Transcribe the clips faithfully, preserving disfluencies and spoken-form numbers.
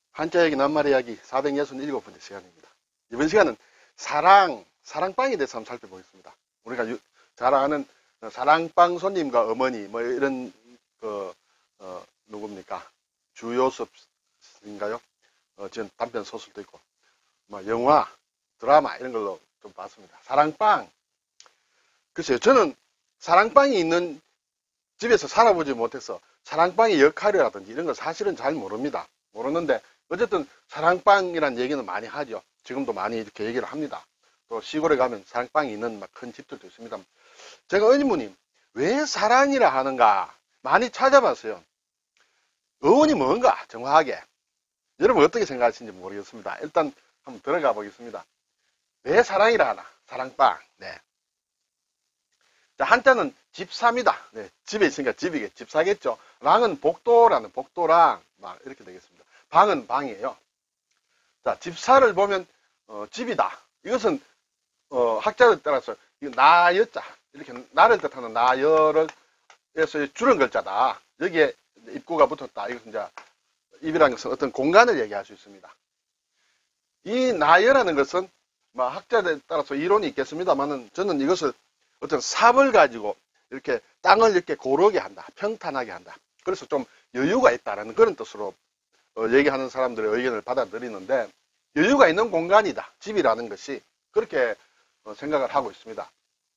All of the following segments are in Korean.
한자 이야기 낱말 이야기 사백육십칠 번째 시간입니다. 이번 시간은 사랑, 사랑방에 대해서 한번 살펴보겠습니다. 우리가 유, 잘 아는 사랑방 손님과 어머니 뭐 이런 그 어, 누굽니까? 주요섭인가요? 어, 전 단편 소설도 있고 뭐 영화, 드라마 이런 걸로 좀 봤습니다. 사랑방. 글쎄요, 저는 사랑방이 있는 집에서 살아보지 못해서 사랑방의 역할이라든지 이런 걸 사실은 잘 모릅니다. 모르는데 어쨌든 사랑방이란 얘기는 많이 하죠. 지금도 많이 이렇게 얘기를 합니다. 또 시골에 가면 사랑방이 있는 막 큰 집들도 있습니다. 제가 의문이 왜 사랑이라 하는가 많이 찾아봤어요. 어원이 뭔가 정확하게 여러분 어떻게 생각하시는지 모르겠습니다. 일단 한번 들어가 보겠습니다. 왜 사랑이라 하나? 사랑방. 네. 자, 한자는 집사입니다. 네, 집에 있으니까 집이겠, 집사겠죠. 랑은 복도라는 복도랑 막 이렇게 되겠습니다. 방은 방이에요. 자, 집사를 보면 어, 집이다. 이것은 어, 학자들 따라서 이거 나여자 이렇게 나를 뜻하는 나여를 해서 줄은 글자다. 여기에 입구가 붙었다. 이것은 이제 입이라는 것은 어떤 공간을 얘기할 수 있습니다. 이 나여라는 것은 뭐 학자들에 따라서 이론이 있겠습니다만은 저는 이것을 어떤 삽을 가지고 이렇게 땅을 이렇게 고르게 한다. 평탄하게 한다. 그래서 좀 여유가 있다라는 그런 뜻으로 어, 얘기하는 사람들의 의견을 받아들이는데 여유가 있는 공간이다. 집이라는 것이 그렇게 어, 생각을 하고 있습니다.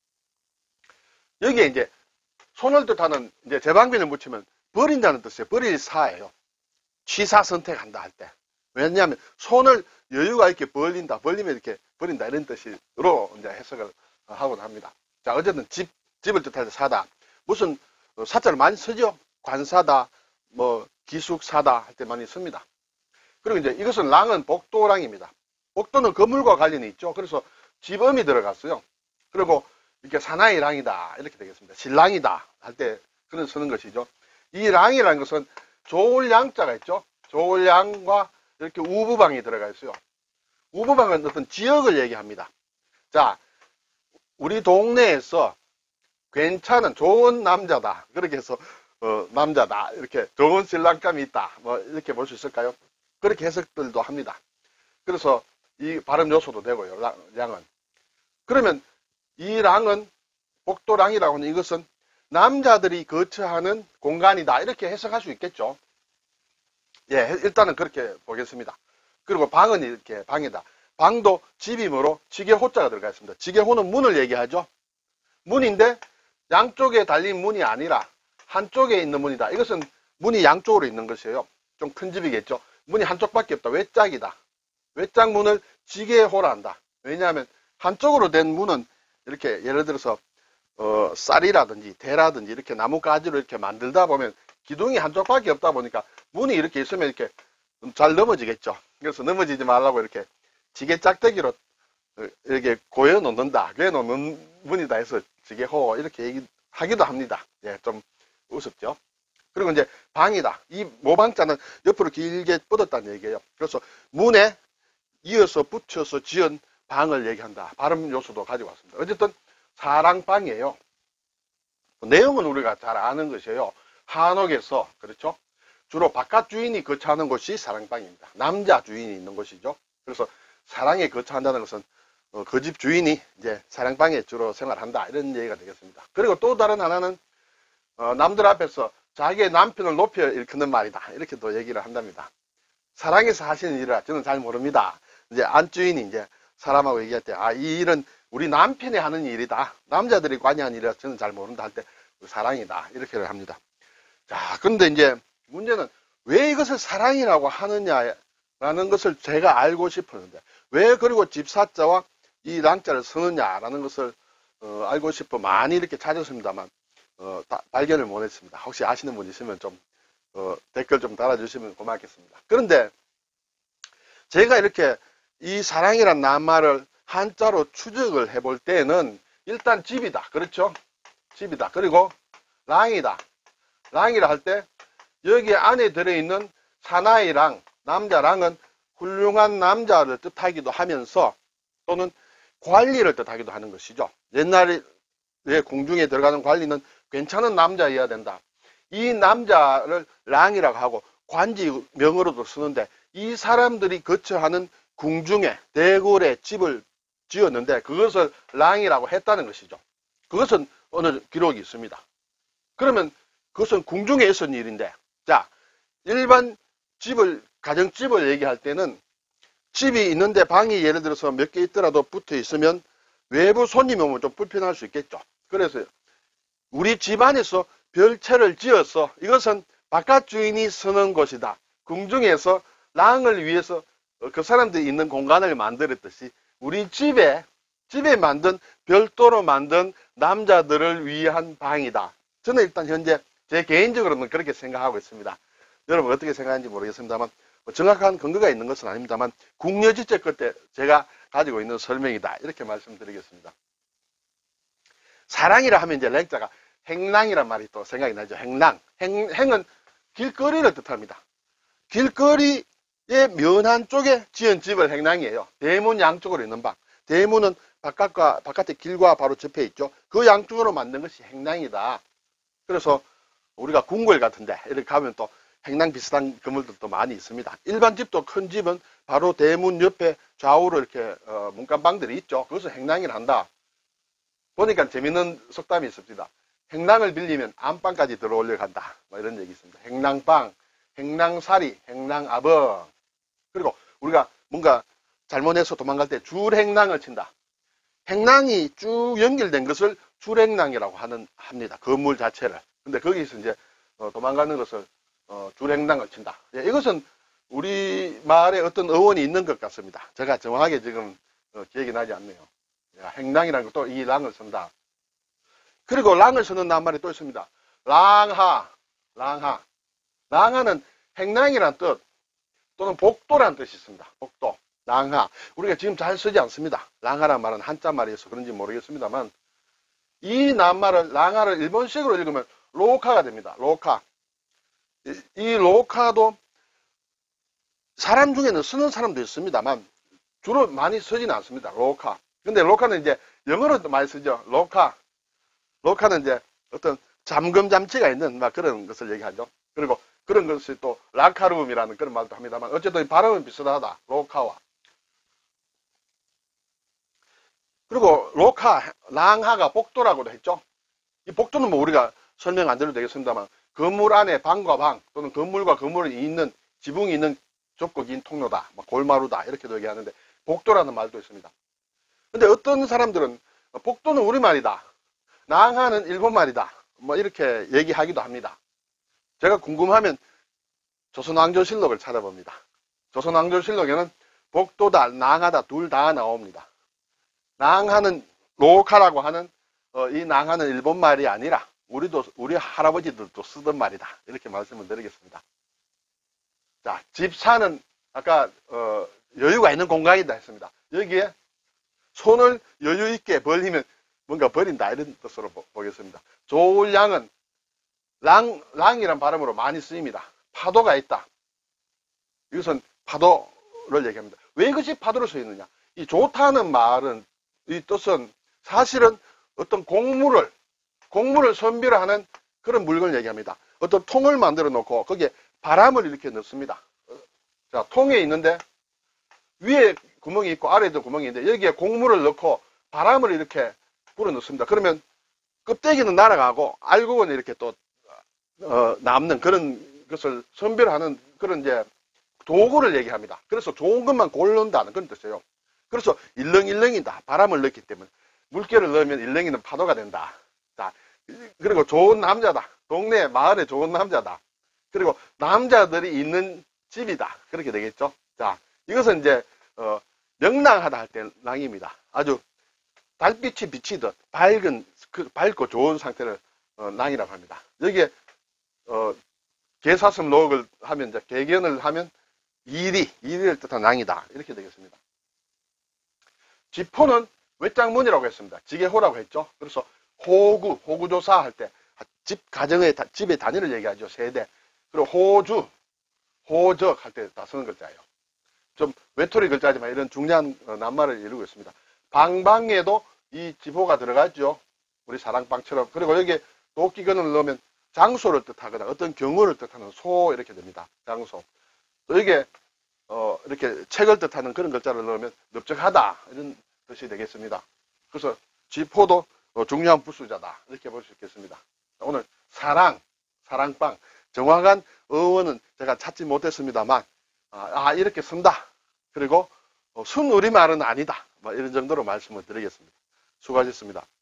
여기에 이제 손을 뜻하는 이제 제방비를 붙이면 버린다는 뜻이에요. 버릴 사예요. 취사 선택한다 할 때. 왜냐하면 손을 여유가 있게 벌린다. 벌리면 이렇게 버린다. 이런 뜻으로 이제 해석을 하곤 합니다. 자, 어쨌든 집, 집을 뜻할 때 사다. 무슨 사자를 많이 쓰죠? 관사다, 뭐, 기숙사다 할 때 많이 씁니다. 그리고 이제 이것은 랑은 복도랑입니다. 복도는 건물과 관련이 있죠. 그래서 집음이 들어갔어요. 그리고 이렇게 사나이 랑이다. 이렇게 되겠습니다. 신랑이다. 할 때 그런 쓰는 것이죠. 이 랑이라는 것은 좋을 양자가 있죠. 좋을 양과 이렇게 우부방이 들어가 있어요. 우부방은 어떤 지역을 얘기합니다. 자, 우리 동네에서 괜찮은 좋은 남자다. 그렇게 해서 어, 남자다. 이렇게 좋은 신랑감이 있다. 뭐 이렇게 볼 수 있을까요? 그렇게 해석들도 합니다. 그래서 이 발음 요소도 되고요. 랑은. 그러면 이 랑은 복도랑이라고 하는 이것은 남자들이 거처하는 공간이다. 이렇게 해석할 수 있겠죠. 예, 일단은 그렇게 보겠습니다. 그리고 방은 이렇게 방이다. 방도 집이므로 지게호자가 들어가 있습니다. 지게호는 문을 얘기하죠. 문인데 양쪽에 달린 문이 아니라 한쪽에 있는 문이다. 이것은 문이 양쪽으로 있는 것이에요. 좀 큰 집이겠죠. 문이 한쪽밖에 없다. 외짝이다. 외짝 문을 지게호라 한다. 왜냐하면 한쪽으로 된 문은 이렇게 예를 들어서 어, 쌀이라든지 대라든지 이렇게 나뭇가지로 이렇게 만들다 보면 기둥이 한쪽밖에 없다 보니까 문이 이렇게 있으면 이렇게 잘 넘어지겠죠. 그래서 넘어지지 말라고 이렇게 지게 짝대기로 이렇게 고여 놓는다. 그래 놓는 문이다 해서 지게호 이렇게 얘기하기도 합니다. 예, 좀 우습죠. 그리고 이제 방이다. 이 모방자는 옆으로 길게 뻗었다는 얘기예요. 그래서 문에 이어서 붙여서 지은 방을 얘기한다. 발음 요소도 가지고 왔습니다. 어쨌든 사랑방이에요. 내용은 우리가 잘 아는 것이에요. 한옥에서 그렇죠. 주로 바깥 주인이 거처하는 곳이 사랑방입니다. 남자 주인이 있는 곳이죠. 그래서 사랑에 거처한다는 것은 어, 그 집 주인이 이제 사랑방에 주로 생활한다 이런 얘기가 되겠습니다. 그리고 또 다른 하나는 어, 남들 앞에서 자기의 남편을 높여 일컫는 말이다 이렇게 또 얘기를 한답니다. 사랑에서 하시는 일이라 저는 잘 모릅니다. 이제 안주인이 이제 사람하고 얘기할 때 아, 이 일은 우리 남편이 하는 일이다. 남자들이 관여하는 일이라 저는 잘 모른다 할 때 사랑이다 이렇게 합니다. 자, 그런데 이제 문제는 왜 이것을 사랑이라고 하느냐라는 것을 제가 알고 싶었는데 왜 그리고 집사자와 이 랑자를 쓰느냐라는 것을 어, 알고 싶어 많이 이렇게 찾았습니다만 어, 다, 발견을 못했습니다. 혹시 아시는 분 있으면 좀 어, 댓글 좀 달아주시면 고맙겠습니다. 그런데 제가 이렇게 이 사랑이란 낱말을 한자로 추적을 해볼 때는 일단 집이다. 그렇죠? 집이다. 그리고 랑이다. 랑이라 할 때 여기 안에 들어있는 사나이랑 남자랑은 훌륭한 남자를 뜻하기도 하면서 또는 관리를 뜻하기도 하는 것이죠. 옛날에 궁중에 들어가는 관리는 괜찮은 남자여야 된다. 이 남자를 랑이라고 하고 관지명으로도 쓰는데 이 사람들이 거처하는 궁중에 대궐에 집을 지었는데 그것을 랑이라고 했다는 것이죠. 그것은 어느 기록이 있습니다. 그러면 그것은 궁중에 있었던 일인데, 자, 일반 집을, 가정집을 얘기할 때는 집이 있는데 방이 예를 들어서 몇 개 있더라도 붙어 있으면 외부 손님이 오면 좀 불편할 수 있겠죠. 그래서 우리 집안에서 별채를 지어서 이것은 바깥 주인이 쓰는 곳이다. 궁중에서 랑을 위해서 그 사람들이 있는 공간을 만들었듯이 우리 집에, 집에 만든, 별도로 만든 남자들을 위한 방이다. 저는 일단 현재 제 개인적으로는 그렇게 생각하고 있습니다. 여러분 어떻게 생각하는지 모르겠습니다만, 뭐 정확한 근거가 있는 것은 아닙니다만, 궁여지책 그때 제가 가지고 있는 설명이다. 이렇게 말씀드리겠습니다. 사랑이라 하면 이제 랭자가 행랑이란 말이 또 생각이 나죠. 행랑. 행, 행은 길거리를 뜻합니다. 길거리의 면한 쪽에 지은 집을 행랑이에요. 대문 양쪽으로 있는 방. 대문은 바깥과, 바깥의 길과 바로 접해 있죠. 그 양쪽으로 만든 것이 행랑이다. 그래서 우리가 궁궐 같은데 이렇게 가면 또 행랑 비슷한 건물들도 많이 있습니다. 일반 집도 큰 집은 바로 대문 옆에 좌우로 이렇게 어, 문간방들이 있죠. 그것을 행랑이라 한다. 보니까 재밌는 속담이 있습니다. 행랑을 빌리면 안방까지 들어오려 간다. 뭐 이런 얘기 있습니다. 행랑방, 행랑사리, 행랑아버. 그리고 우리가 뭔가 잘못해서 도망갈 때 줄행랑을 친다. 행랑이 쭉 연결된 것을 줄행랑이라고 하는, 합니다. 건물 자체를. 근데 거기서 이제 어, 도망가는 것을 어, 줄행랑을 친다. 예, 이것은 우리 말에 어떤 어원이 있는 것 같습니다. 제가 정확하게 지금 어, 기억이 나지 않네요. 야, 행랑이라는 것도 이 랑을 쓴다. 그리고 랑을 쓰는 낱말이 또 있습니다. 랑하, 랑하. 랑하는 행랑이란 뜻 또는 복도란 뜻이 있습니다. 복도, 랑하. 우리가 지금 잘 쓰지 않습니다. 랑하란 말은 한자 말이어서 그런지 모르겠습니다만 이 낱말을, 랑하를 일본식으로 읽으면 로카가 됩니다. 로카. 이, 이 로카도 사람 중에는 쓰는 사람도 있습니다만 주로 많이 쓰지는 않습니다. 로카. 근데 로카는 이제 영어로도 많이 쓰죠. 로카. 로카는 이제 어떤 잠금 장치가 있는 막 그런 것을 얘기하죠. 그리고 그런 것이 또 라카룸이라는 그런 말도 합니다만 어쨌든 발음은 비슷하다. 로카와. 그리고 로카, 랑하가 복도라고도 했죠. 이 복도는 뭐 우리가 설명 안 드려도 되겠습니다만 건물 안에 방과 방 또는 건물과 건물이 있는 지붕이 있는 좁고 긴 통로다. 뭐 골마루다. 이렇게도 얘기하는데 복도라는 말도 있습니다. 근데 어떤 사람들은 복도는 우리말이다. 랑하는 일본말이다. 뭐 이렇게 얘기하기도 합니다. 제가 궁금하면 조선왕조실록을 찾아봅니다. 조선왕조실록에는 복도다, 랑하다 둘 다 나옵니다. 랑하는 로카라고 하는 어, 이 랑하는 일본말이 아니라 우리도 우리 할아버지들도 쓰던 말이다. 이렇게 말씀을 드리겠습니다. 자, 집사는 아까 어, 여유가 있는 공간이다 했습니다. 여기에 손을 여유 있게 벌리면 뭔가 버린다 이런 뜻으로 보, 보겠습니다. 좋을 양은 랑, 랑이란 발음으로 많이 쓰입니다. 파도가 있다. 이것은 파도를 얘기합니다. 왜 이것이 파도로 쓰이느냐? 이 좋다는 말은 이 뜻은 사실은 어떤 곡물을 곡물을 선별하는 그런 물건을 얘기합니다. 어떤 통을 만들어 놓고 거기에 바람을 이렇게 넣습니다. 자, 통에 있는데 위에 구멍이 있고 아래에도 구멍이 있는데 여기에 곡물을 넣고 바람을 이렇게 불어 넣습니다. 그러면 껍데기는 날아가고 알곡은 이렇게 또 어, 남는 그런 것을 선별하는 그런 이제 도구를 얘기합니다. 그래서 좋은 것만 고른다는 그런 뜻이에요. 그래서 일렁일렁이다. 바람을 넣기 때문에 물결을 넣으면 일렁이는 파도가 된다. 자, 그리고 좋은 남자다. 동네 마을에 좋은 남자다. 그리고 남자들이 있는 집이다. 그렇게 되겠죠. 자, 이것은 이제 어, 명랑하다 할 때 랑입니다. 아주 달빛이 비치듯 밝은 그 밝고 좋은 상태를 어, 랑이라고 합니다. 여기에 어, 개사슴 녹을 하면 이제 개견을 하면 이리 이리를 뜻한 랑이다. 이렇게 되겠습니다. 지포는 외장문이라고 했습니다. 지게호라고 했죠. 그래서 호구, 호구조사 할 때 집 가정의 집의 단위를 얘기하죠. 세대. 그리고 호주, 호적 할 때 다 쓰는 글자예요. 좀 외톨이 글자지만 이런 중요한 낱말을 이루고 있습니다. 방방에도 이 지포가 들어가죠. 우리 사랑방처럼. 그리고 여기에 도끼근을 넣으면 장소를 뜻하거나 어떤 경우를 뜻하는 소 이렇게 됩니다. 장소. 또 이게 어 이렇게 책을 뜻하는 그런 글자를 넣으면 넓적하다 이런 뜻이 되겠습니다. 그래서 지포도 어, 중요한 부수자다 이렇게 볼 수 있겠습니다. 오늘 사랑, 사랑방 정확한 어원은 제가 찾지 못했습니다만 아, 아 이렇게 쓴다. 그리고 어, 순우리말은 아니다. 뭐 이런 정도로 말씀을 드리겠습니다. 수고하셨습니다.